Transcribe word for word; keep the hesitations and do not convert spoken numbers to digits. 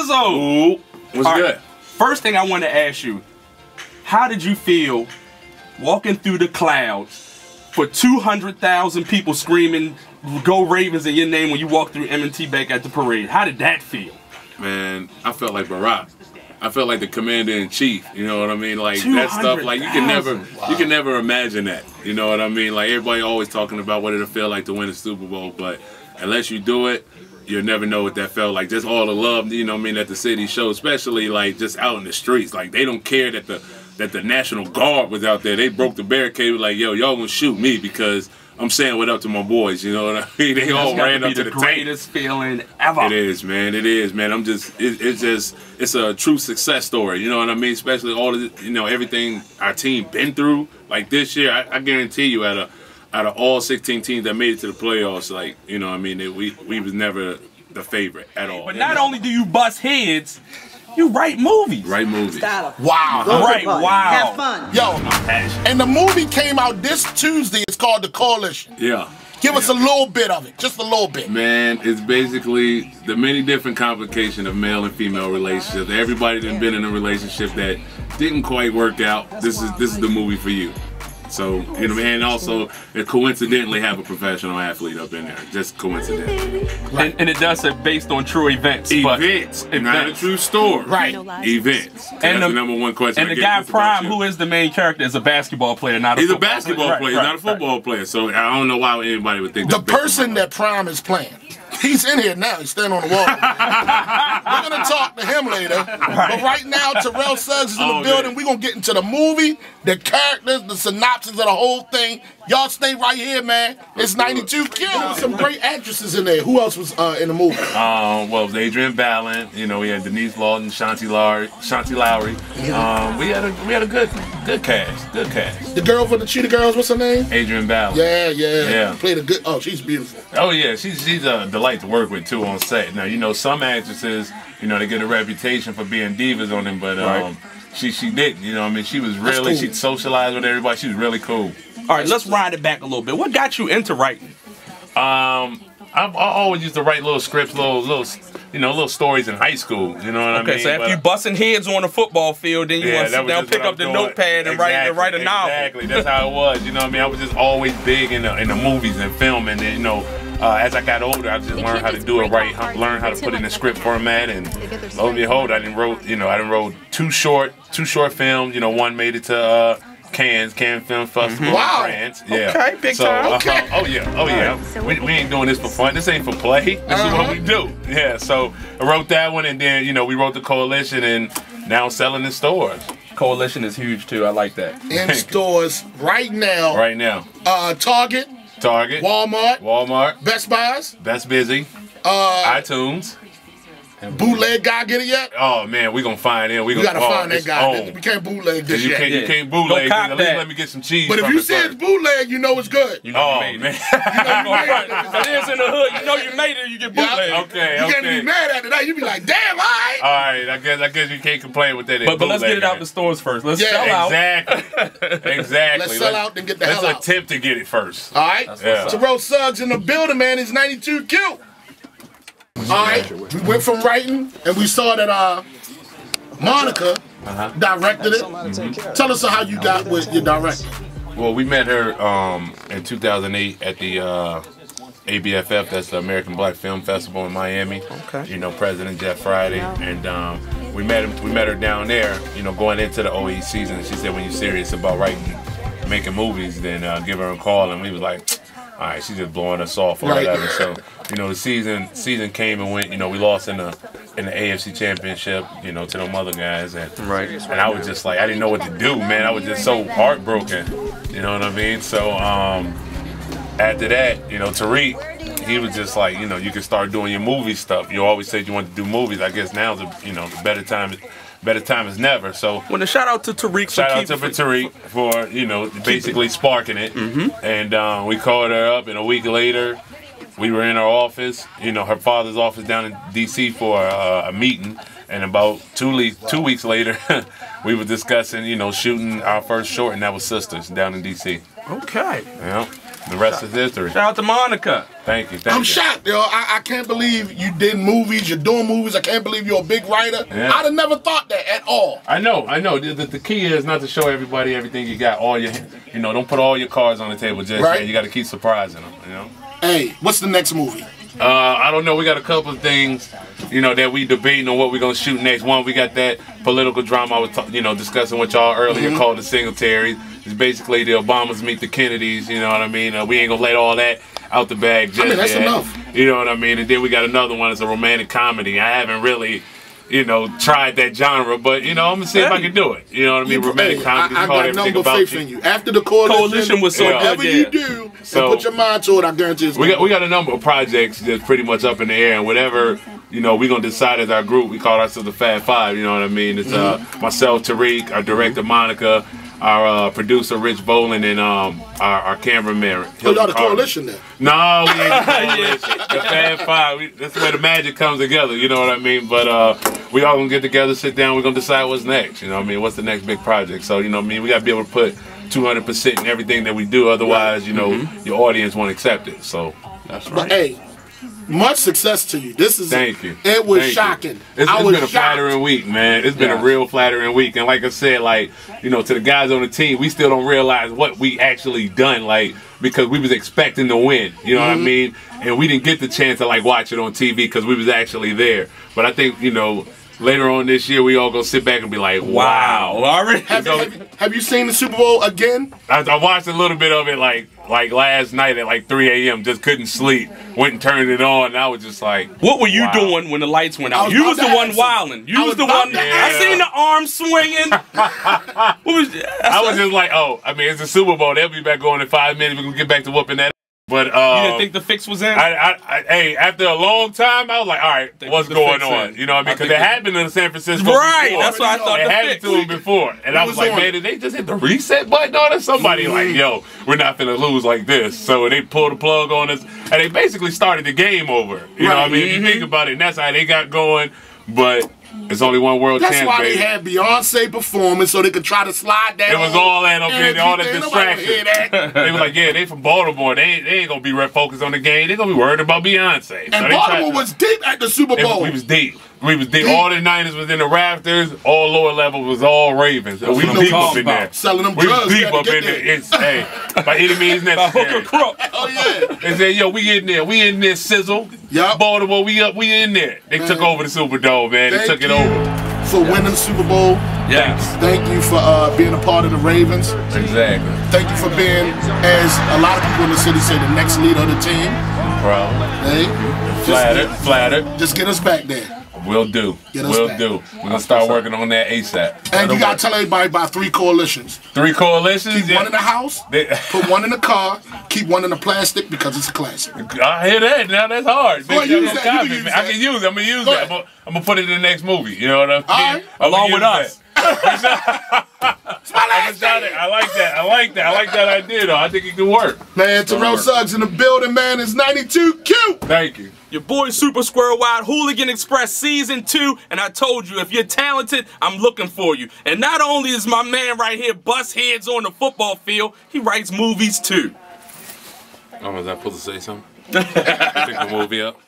Lizzo. Ooh, what's good? Right. First thing I want to ask you, how did you feel walking through the clouds for two hundred thousand people screaming "Go Ravens" in your name when you walked through M and T Bank at the parade? How did that feel? Man, I felt like Barack. I felt like the commander in chief. You know what I mean? Like that stuff. Like you can never, wow. you can never imagine that. You know what I mean? Like everybody always talking about what it'll feel like to win a Super Bowl, but unless you do it, you'll never know what that felt like. Just all the love, you know what I mean, that the city showed, especially like just out in the streets. Like they don't care that the that the National Guard was out there. They broke the barricade. Like, yo, y'all gonna shoot me because I'm saying what up to my boys. You know what I mean? They all ran up to the tank. That's the greatest feeling ever. It is, man. It is, man. I'm just, it, it's just, it's a true success story. You know what I mean? Especially all of the, you know, everything our team been through. Like this year, I, I guarantee you, out of out of all sixteen teams that made it to the playoffs, like, you know what I mean, it, we we was never the favorite at all. But not only do you bust heads, you write movies. Write movies. Wow. Right, wow. Have fun. Yo, and the movie came out this Tuesday. It's called The Coalition. Yeah. Give yeah. us a little bit of it, just a little bit. Man, it's basically the many different complications of male and female relationships. Everybody that's been in a relationship that didn't quite work out, this is this is the movie for you. So, you know, and also, it coincidentally have a professional athlete up in there. Just coincidentally. Right. And, and it does say based on true events. Events. But not events. A true story. Right. Events. And that's the, the number one question. And I the guy Prime, who is the main character, is a basketball player, not a He's football a basketball player. player. He's Right, not a football right. player. So I don't know why anybody would think the person that Prime is playing. He's in here now. He's standing on the wall. We're going to talk to him later. Right. But right now, Terrell Suggs is in oh, the building. We're going to get into the movie, the characters, the synopsis of the whole thing. Y'all stay right here, man. It's ninety-two Q. Some great actresses in there. Who else was uh, in the movie? Um, well, it was Adrian Ballin. You know, we had Denise Lawton, Shanti Lowry. Shanti Lowry. Um, we had a we had a good good cast. Good cast. The girl from the Cheetah Girls, what's her name? Adrian Ballin. Yeah, yeah. Yeah. Played a good. Oh, she's beautiful. Oh yeah, she's she's a delight to work with too on set. Now you know some actresses, you know, they get a reputation for being divas on them, but um, right. she she didn't. You know, what I mean, she was really cool. She socialized with everybody. She was really cool. All right, let's ride it back a little bit. What got you into writing? Um, I, I always used to write little scripts, little little, you know, little stories in high school. You know what I mean? Okay, so after but, you busting heads on the football field, then you yeah, want to sit down, pick up the doing. notepad, and exactly, write and write a novel. Exactly, that's how it was. You know what I mean? I was just always big in the in the movies and film, and then, you know. Uh, as I got older, I just learned how to do it right, learn how to put it in a script format, and lo and behold, I didn't wrote, you know, I didn't wrote two short, two short films. You know, one made it to uh, Cannes, Cannes Film Festival wow. in France. Yeah. Okay, big so, time. Okay. Uh, oh yeah, oh yeah. We, we ain't doing this for fun. This ain't for play. This uh-huh. is what we do. Yeah. So I wrote that one, and then you know we wrote The Coalition, and now selling in stores. Coalition is huge too. I like that. In stores right now. Right now. Uh, Target. Target, Walmart, Walmart, Best Buys, Best Busy, uh, iTunes. Bootleg guy get it yet? Oh man, we gonna find him. We, we gotta oh, find that guy. On. We can't bootleg this you yet. Can't, yeah. You can't bootleg. At least that. let me get some cheese. But if you see it's bootleg, you know it's good. You know oh you man, it. You know you made it. If it is in the hood, you know you made it. You get bootleg. Yeah. Okay, you okay. can't be mad at it. You be like, damn, all right. All right, I guess I guess you can't complain with that. But, but let's get it out the stores first. Let's yeah, sell exactly. out. Exactly. Let's sell out and get the let's hell out. Let's attempt to get it first. All right. Yeah. Terrell Suggs in the building, man. He's ninety-two Q. All right, we went from writing, and we saw that uh, Monica uh-huh. directed it. Mm-hmm. Tell us how you got with your director. Well, we met her um, in two thousand eight at the uh, A B F F, that's the American Black Film Festival in Miami. Okay. You know, President Jeff Friday, and um, we met him, we met her down there. You know, going into the O E season, she said, "When you're serious about writing, making movies, then uh, give her a call." And we was like, all right, she's just blowing us off or right. whatever. So, you know, the season season came and went. You know, we lost in the in the A F C Championship, you know, to them other guys. And, right. and I was just like, I didn't know what to do, man. I was just so heartbroken. You know what I mean? So um, after that, you know, Tariq, he was just like, you know, you can start doing your movie stuff. You always said you want to do movies. I guess now's a, you know, the better time. Better time is never. So, well, shout out to Tariq. Shout out to Tariq for, you know, basically sparking it. Mm-hmm. And um, we called her up, and a week later, we were in her office, you know, her father's office down in D C for uh, a meeting. And about two, le two weeks later, we were discussing, you know, shooting our first short, and that was Sisters down in D C. Okay. Yeah. The rest is history. Shout out to Monica. Thank you. Thank I'm you. shocked, yo. I, I can't believe you did movies. You're doing movies. I can't believe you're a big writer. Yeah. I'd have never thought that at all. I know, I know. The, the, the key is not to show everybody everything you got. All your, you know, don't put all your cards on the table just Right. yet. You got to keep surprising them. You know. Hey, what's the next movie? Uh, I don't know. We got a couple of things, you know, that we debating on what we're gonna shoot next. One, we got that political drama I was, ta- you know, discussing with y'all earlier, Mm-hmm. called The Singletary. It's basically the Obamas meet the Kennedys. You know what I mean? Uh, we ain't gonna let all that out the bag just I mean, that's yet. enough. You know what I mean? And then we got another one. It's a romantic comedy. I haven't really, you know, tried that genre, but you know, I'm gonna see if I can do it. You know what I mean? You- Romantic hey, comedy. I, I called got Everything number About faith You. in you. After the coalition, Coalition was so Yeah. good. whatever Yeah. you do, So- and put your mind to it, I guarantee it's We gonna got we got a number of projects that's pretty much up in the air, and whatever you know, we're gonna decide as our group. We call ourselves the Fab Five. You know what I mean? It's uh, myself, Tariq, our director Monica, our uh, producer Rich Boland, and um, our, our cameraman. Oh, y'all the Carter. coalition then. No, we ain't the coalition. The Fab Five. We, that's where the magic comes together. You know what I mean? But uh, we all gonna get together, sit down. We're gonna decide what's next. You know what I mean? What's the next big project? So you know what I mean? We gotta be able to put two hundred percent in everything that we do. Otherwise, you know, your audience won't accept it. So. That's But right. hey, much success to you. This is Thank you. It was Thank you. shocking. It's, I it's was been a shocked. flattering week, man. It's been Yeah. a real flattering week. And like I said, like, you know, to the guys on the team, we still don't realize what we actually done, like, because we was expecting to win. You know Mm-hmm. what I mean? And we didn't get the chance to, like, watch it on T V because we was actually there. But I think, you know, later on this year, we all gonna sit back and be like, Wow. wow. Already. Have, you, have, you, have you seen the Super Bowl again? I, I watched a little bit of it, like, like last night at like three A M Just couldn't sleep. Went and turned it on, and I was just like, What were you wow. doing when the lights went I out? was You about was to the one ask you. wilding. You I was was the about one. to I ask seen the arm swinging. What was? I was just like, oh, I mean, it's the Super Bowl. They'll be back on in five minutes. We're gonna get back to whooping that. But uh, You didn't think the fix was in? I, I, I, hey, after a long time, I was like, all right, Think what's the going fix on? in. You know what I mean? I Because think it the- happened in San Francisco Right, before. that's why I thought It the happened fix. to him before. And I was was like, on man, it. did they just hit the reset button on it? Somebody like, yo, we're not finna lose like this. So they pulled the plug on us, and they basically started the game over. You know what I Right. mean? If you think about it, and that's how they got going. But it's only one world That's chance, why baby. they had Beyonce performing so they could try to slide that. It was on all that up in there, all the everything. Nobody wanna hear distraction. that. They were like, yeah, they from Baltimore. They ain't, they ain't gonna be re- focused on the game. They gonna be worried about Beyonce. So And they Baltimore tried to- was deep at the Super they- Bowl. we was deep. We was deep. Deep. All the Niners was in the rafters. All lower levels was all Ravens. And we what was I'm deep up talking in there. about. Selling them We was drugs. deep You had up to in get there. there. It's hey, by any means Hook or necessary. crook. Oh yeah. They said, yo, we in there. We in there, Sizzle. Yup. Baltimore, we up. We in there. They Man. took over the Superdome, man. They Thank took it you over. for winning the Super Bowl. Yes. Thank you for uh, being a part of the Ravens. Exactly. Thank you for being, as a lot of people in the city say, the next leader of the team. Bro. Hey, Flattered. Flattered. just get us back there. We'll do. Get us We'll back. do. We're gonna start working on that ASAP. And you gotta tell everybody about three coalitions. Three coalitions. Keep yeah. one in the house, They- put one in the car, keep one in the plastic because it's a classic. I hear that. Now that's hard. Go Bitch, ahead, y'all use gonna that. You copy can me. use I that. can use it. I'm gonna use Go that. ahead. I'm gonna, I'm gonna put it in the next movie. You know what I'm saying? right. I'm Along gonna with use us. that. I'm gonna it. I like that. I like that. I like that idea though. I think it could work. Man, Terrell Suggs in the building, man. It's ninety-two Q. Thank you. Your boy Super Squirrel Wild, Hooligan Express Season two, and I told you, if you're talented, I'm looking for you. And not only is my man right here bust heads on the football field, he writes movies too. Oh, was I supposed to say something? Pick the movie up.